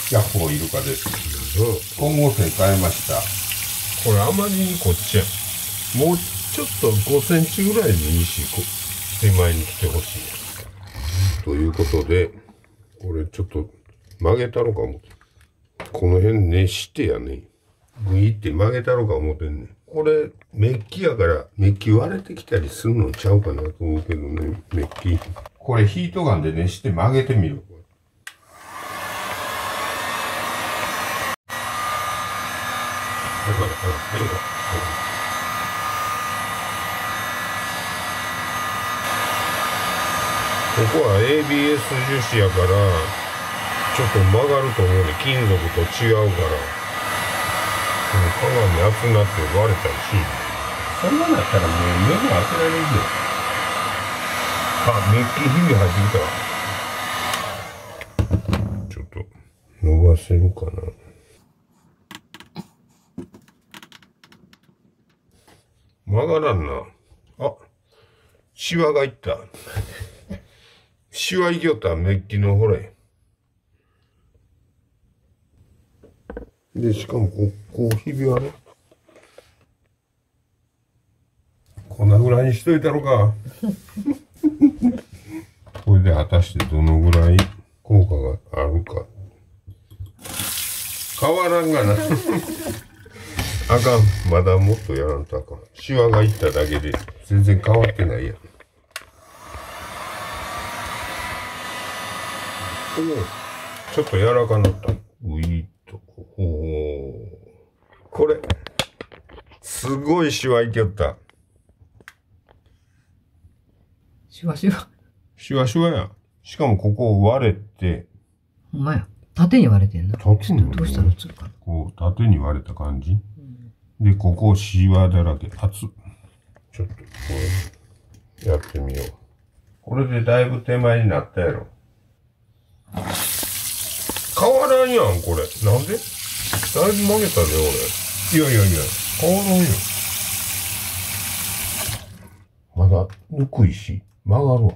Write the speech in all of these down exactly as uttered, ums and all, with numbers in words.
ヤッホーイルカです。混合線変えました。これあまりにこっちやん。もうちょっとごセンチぐらいでいいし、手前に来てほしい。ということで、これちょっと曲げたろか思って。この辺熱してやね。グイって曲げたろか思ってんねん。これ、メッキやから、メッキ割れてきたりするのちゃうかなと思うけどね、メッキ。これヒートガンで熱して曲げてみる。ここは エービーエス 樹脂やから、ちょっと曲がると思うね。金属と違うから。鏡熱なって割れたりし。そんななったらもう目も開けられるよ。あ、メッキひび入ってきたわ。ちょっと、伸ばせるかな。曲がらんな。あ、シワがいった。シワいきよった、メッキのほれ。で、しかもこ、こう、ひび割れ。こんなぐらいにしといたろか。これで果たしてどのぐらい効果があるか。変わらんがな。あかん。まだもっとやらんとあかん。シワがいっただけで全然変わってないやん。おお、ちょっと柔らかなった。ういっと。おお。これ、すごいシワいきよった。 シワシワ。 シワシワや。しかもここ割れて。 ほんまや。縦に割れてんな。 縦にどうしたら映るかな。 こう、縦に割れた感じ。うん、で、ここシワだらけ。熱。ちょっと、これ、やってみよう。これでだいぶ手前になったやろ。変わらんやん、これ。なんで？だいぶ曲げたで、俺。いやいやいや、変わらんよ。まだ、ぬくいし、曲がるわ。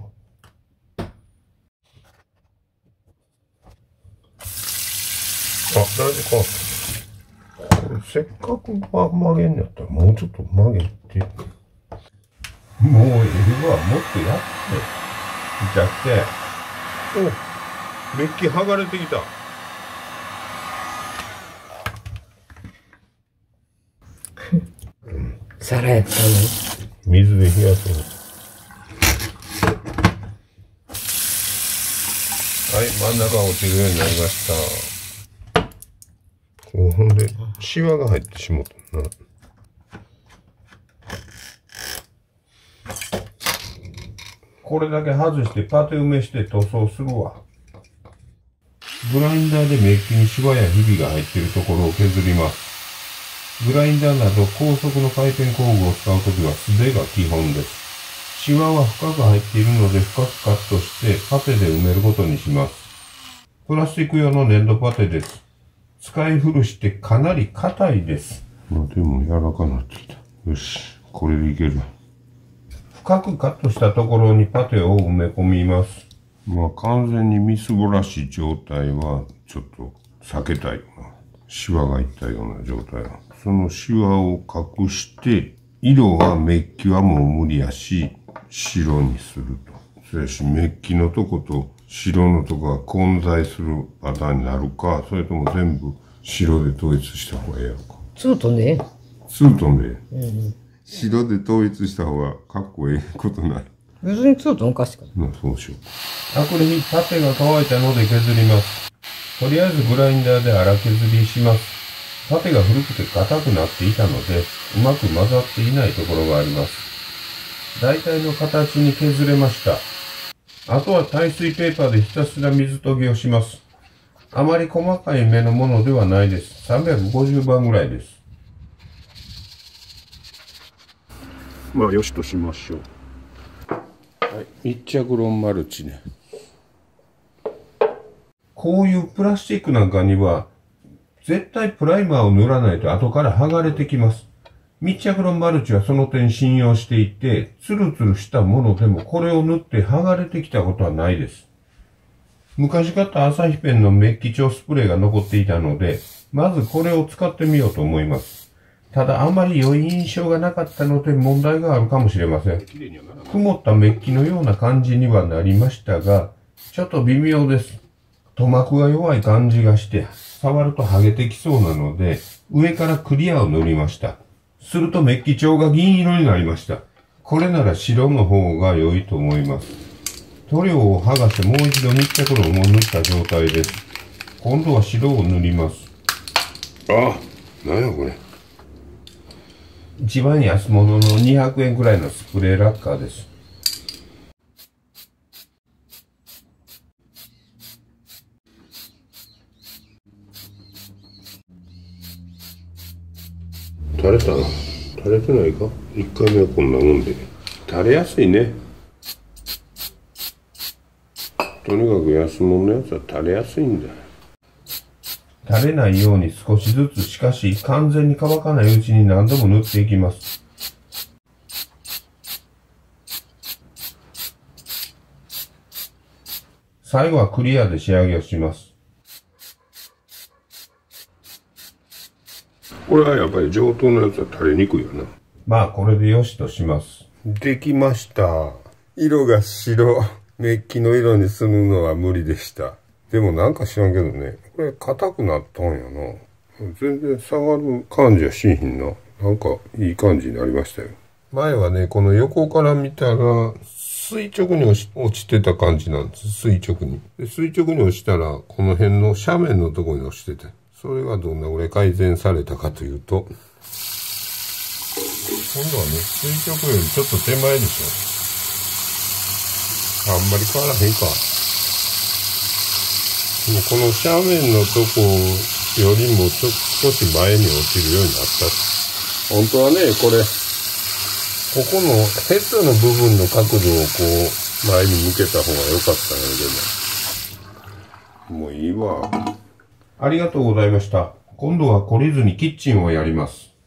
あ、だいぶ変わった。これ、せっかく曲げんやったら、もうちょっと曲げて。もうええわ、もっとやって。じゃって。お、メッキ剥がれてきた。 皿やったの？ 水で冷やそう。はい、真ん中落ちるようになりました。こう、ほんで、シワが入ってしもたな。これだけ外してパテ埋めして塗装するわ。グラインダーでメッキにシワやひびが入っているところを削ります。グラインダーなど高速の回転工具を使うときは素手が基本です。シワは深く入っているので深くカットしてパテで埋めることにします。プラスチック用の粘土パテです。使い古してかなり硬いです。まあでも柔らかくなってきた。よし、これでいける。深くカットしたところにパテを埋め込みます。まあ完全にみすぼらしい状態はちょっと避けたいよな。シワがいったような状態。そのシワを隠して、色はメッキはもう無理やし、白にすると。そやし、メッキのとこと白のとこが混在するパターンになるか、それとも全部白で統一した方がええやろか。 ツートンでええ？ ツートンでええ。 うん。 白で統一した方がかっこええことない。 別にツートンおかしくない。 まあ、そうしよう。アクリルパテが乾いたので削ります。とりあえずグラインダーで粗削りします。パテが古くて硬くなっていたので、うまく混ざっていないところがあります。大体の形に削れました。あとは耐水ペーパーでひたすら水研ぎをします。あまり細かい目のものではないです。さんびゃくごじゅうばんぐらいです。まあ、よしとしましょう。はい、密着ロンマルチね。こういうプラスチックなんかには、絶対プライマーを塗らないと後から剥がれてきます。密着ロンマルチはその点信用していて、ツルツルしたものでもこれを塗って剥がれてきたことはないです。 昔買ったアサヒペンのメッキ調スプレーが残っていたので、まずこれを使ってみようと思います。ただあまり良い印象がなかったので問題があるかもしれません。曇ったメッキのような感じにはなりましたが、ちょっと微妙です。塗膜が弱い感じがして、触ると剥げてきそうなので、上からクリアを塗りました。するとメッキ調が銀色になりました。これなら白の方が良いと思います。塗料を剥がしてもう一度密着ロンを塗った状態です。今度は白を塗ります。あ、なんやこれ。一番安物のにひゃくえんくらいのスプレーラッカーです。垂れたな。垂れてないか？いっかいめはこんなもんで。垂れやすいね。とにかく安物のやつは垂れやすいんだ。垂れないように少しずつ、しかし完全に乾かないうちに何度も塗っていきます。最後はクリアで仕上げをします。これはやっぱり上等のやつは垂れにくいよな。まあこれでよしとします。できました。色が白。メッキの色にするのは無理でした。でもなんか知らんけどね。これ硬くなったんやな。全然下がる感じはしんひんな。なんかいい感じになりましたよ。前はね、この横から見たら垂直に落ち、落ちてた感じなんです。垂直に。で垂直に落ちたらこの辺の斜面のところに落ちてて。それがどんなぐらい改善されたかというと、今度はね、垂直よりちょっと手前でしょ。あんまり変わらへんか。でもこの斜面のとこよりもちょ少し前に落ちるようになった。本当はね、これ、ここのヘッドの部分の角度をこう、前に向けた方が良かったんやけど。もういいわ。ありがとうございました。今度は懲りずにキッチンをやります。